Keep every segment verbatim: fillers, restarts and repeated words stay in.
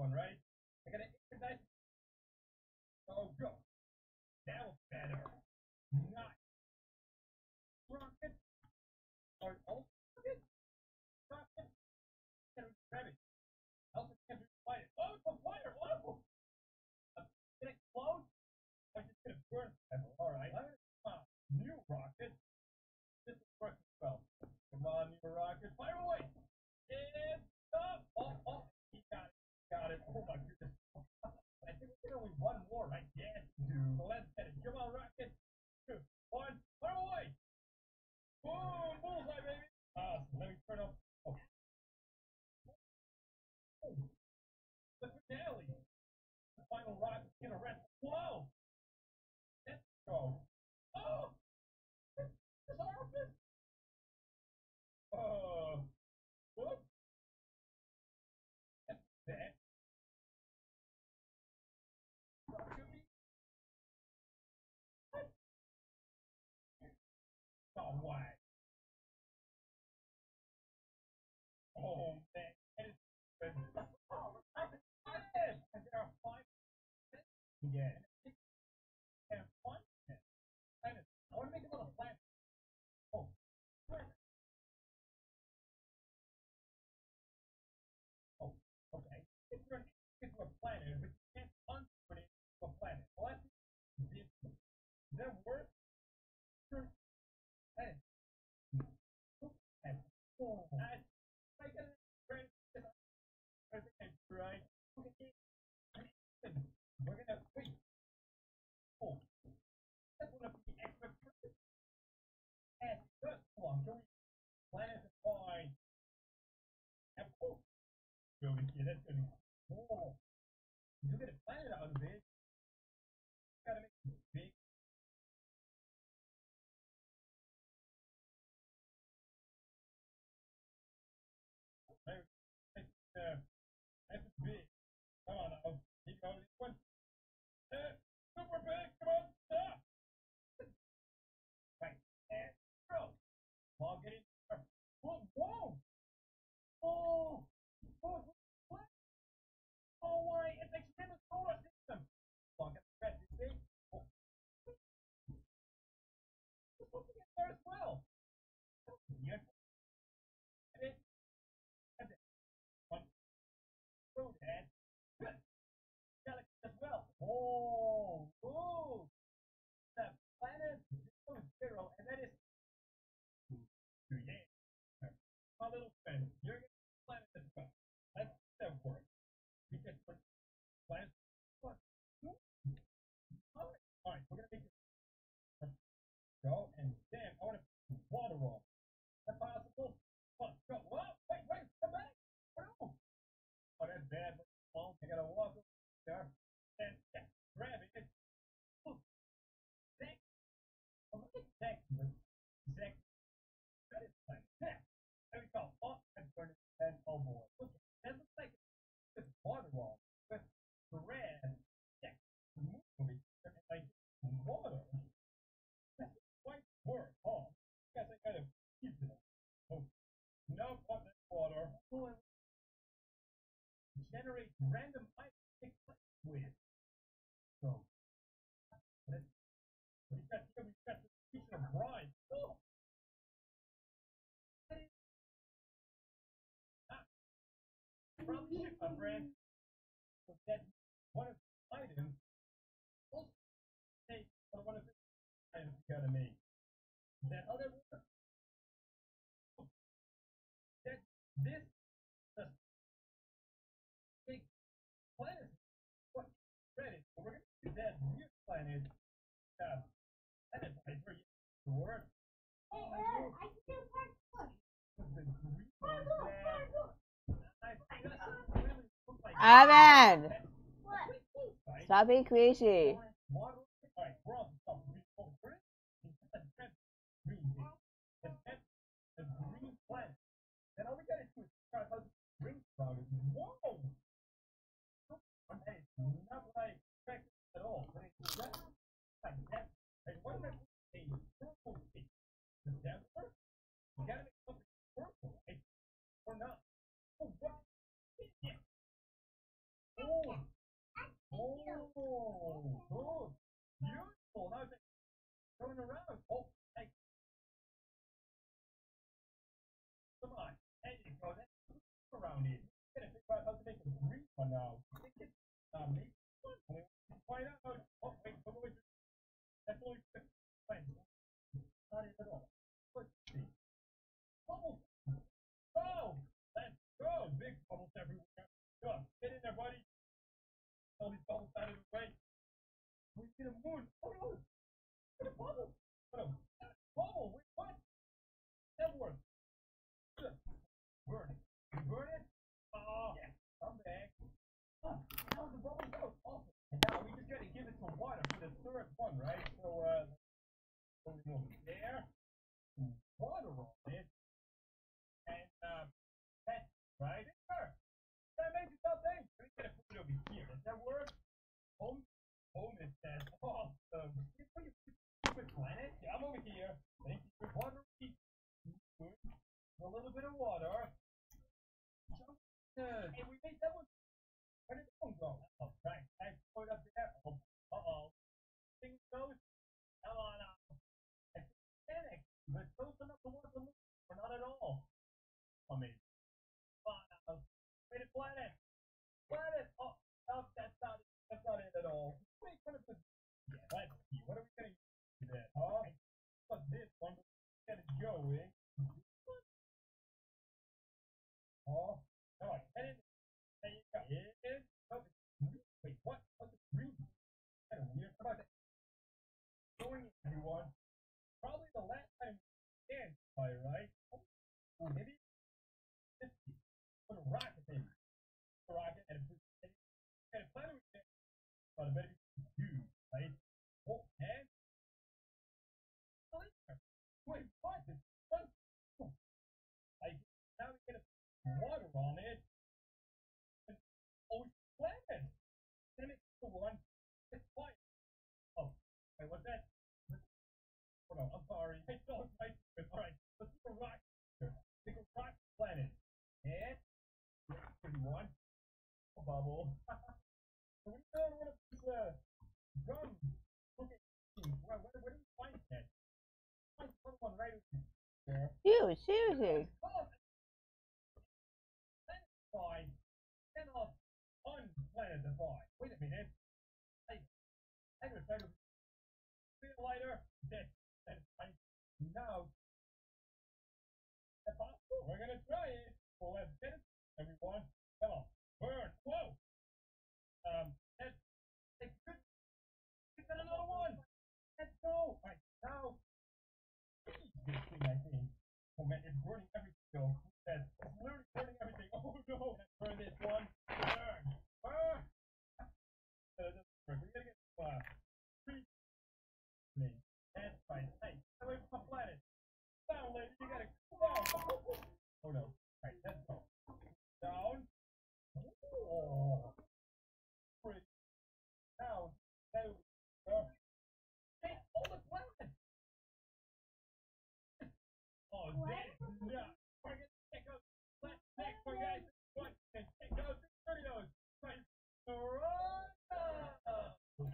one, right? I gotta ignite. Oh, go. That was better. Nice. Rocket. Or oh, rocket. Rocket. Can we grab it? Also, can't we fight it? Oh, it's a fire. Oh! Uh, Can it explode? I'm just gonna burn them. Alright. I'm gonna come on. New rocket. This is working well. Come on, new rocket. Fire away. And stop. Oh, oh. He got it. Got it. Oh my goodness. I think we get only one more, right? Yes, dude. So let's get it. Come on, rocket. Two, one, fire away. Boom! Bullseye, baby. Awesome. Let me turn off. Oh, oh. The finale. The final rocket is gonna rest. Whoa! Let's go. Oh! This office. Oh. Whoop. That's that. Rocket. No way. Oh man. That is good. Oh, I did. And there are five again. And one. Planet. I want to make another planet. Oh. Planet. Oh. Okay. If you're an into a planet, but you can't unput it into a planet. Well, that's this. Does that work? Sure. Planet. Planet. Oh. I, I got it. Right. Right. Okay. We're gonna wait. Oh. That's one of the extra purpose. And good. Hold on. Can we planet to find? Apple. Go over here. That's gonna be cool. You get a planet out of it. You gotta make it big. There. That's uh, that's big. Come on now. Keep going. This one. Uh, super big. Come on. Stop. Right. And go. Come on. Get in there. Whoa. Whoa. Oh. Oh. What? Oh, why? It's extended solar system. Come on. Get the rest. This big. Oh. There's something in there as well. Yes. And it. That's it. One. Two. And. Good. Galaxy as well. Oh. Oh. The planet zero zero, and that is yeah. My little friend, you're gonna planet as well. Let's that work. Because for planet one. All right, we're gonna make it go, and then I want to put water on. Is that possible? Come on, go. Whoa, wait, wait, come back. Oh, oh that's bad. Oh, I gotta walk over there. And yeah, grab it. Oh, thank you. Thank you. Thank you. That is fine. Yeah. There we go. Oh, and burn it. And oh boy. Look, that looks like it's water wall. But the red, yeah, movie, like water. That's quite work. Oh, guess I gotta keep it. Oh, no, not that water. Oh, generate random item with. So, let's, we got here, we got the piece of brine. Oh, ah, probably ship, my friend. So that one of the items, also take one of the items you gotta make. That other one, that this the big planet what credit. So we're gonna do that new planet. Uh, planet is where you the word. Hey, Ed, I can do parkour. The green one Parkour, that parkour. I doesn't really look like Ahmed, What? right? stop being crazy. Water. All right, we're on top. We go first. It's a red green thing. The red, the green planet. Then all we gotta do is try how the green frog is. Whoa! That is not what I expected at all. But it's just like that. Like, what if I put a purple thing? Does that work? You gotta make something purple, right? Or not? Oh, what? Yeah. Oh, good. Beautiful. Now it's going around. Oh, hey, come on. There you go. That's around here. We're gonna figure out how to make a green one now. I think it's uh, maybe one. Why not? Oh, wait, wait, wait. That's only fifty percent. Not it at all. Let's see. Bubbles. Go! Let's go! Big bubbles everywhere. Go. Get in there, buddy. All these bubbles out of the way. We need a moon. Oh no! Get a bubble! Oh, no. Bubble! Wait, what? That worked. Good. Burn it. You burn it? Oh, yeah. Come back. Oh, now the bubble goes. Awesome. And now we just gotta give it some water for the third one, right? So, uh, so we go there. Some water on it. And, um, that's right there. That makes it something. We gotta put it over here. Does that work? Home? Home is that awesome. You put your stupid planet. Yeah, I'm over here. Thank you for water. A little bit of water. Good. Hey, we made that one. Where did that one go? Oh, right. I put it up there. Oh, uh-oh. Things goes. Come on now. I think panic. But close enough to work on or not at all. I mean, come on now. Wait a planet. Planet. Oh, no, that's not it. That's not it at all. Make fun of the. Yeah, let's see. What are we going to use for that? Huh? What's this one? Get it going. Oh, no, I get it. There you go. It is. Oh, it's green. Wait, what? What's it green? Kind of weird. How about that? Going, everyone. Probably the last time we can try, right? Oh, maybe this put a rocket in. A rocket and a and a planet we can. But I bet it's huge, right? Oh, and wait, what? It's fun. Oh, I now we get a water on it. And, oh, it's planet. Then it's the one. It's fine. Oh, wait, what's that? Hold on, I'm sorry. I don't like it. All right, let's take a rock here. Take a rock planet. And pretty one. A bubble. So we don't want to put the drum. Okay. Where, where, where do we find that? Find another one right over there. You, Susie. Oh, fine. Cannot unplanetify. Wait a minute. Hey, I gotta try to see you later. That, that's fine. Now, that's possible. We're gonna try it. Well, let's get it, everyone. Come on. Burn. Whoa. Um, that's, that's good. We got another one. Let's go. All right, now, this thing, I think. Oh man, it's burning everything. So that's it's literally burning everything. Oh no. Let's burn this one. Burn. Burn. Uh, this burn. We gotta get uh, three. That's right. Hey, get away from my planet. Down, lady. You gotta come down. Oh no. Alright, let's go. Down. Oh. Pretty. Down. Down. Uh, hey, hold the planet. Oh, damn. Yeah. We're gonna check out the next one, guys. One, and check out the videos. Right. Alright.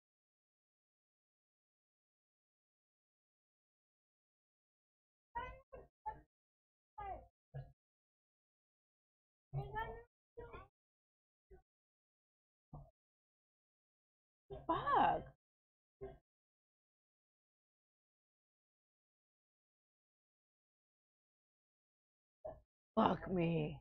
Fuck. Fuck me.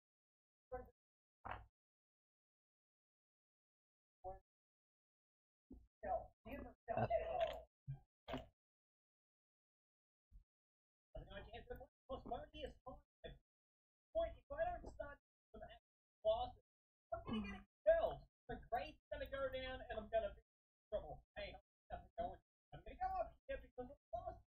I'm gonna get expelled. The grade's gonna go down and I'm gonna be in trouble. Hey, nothing going. I'm gonna go up here because I'm lost.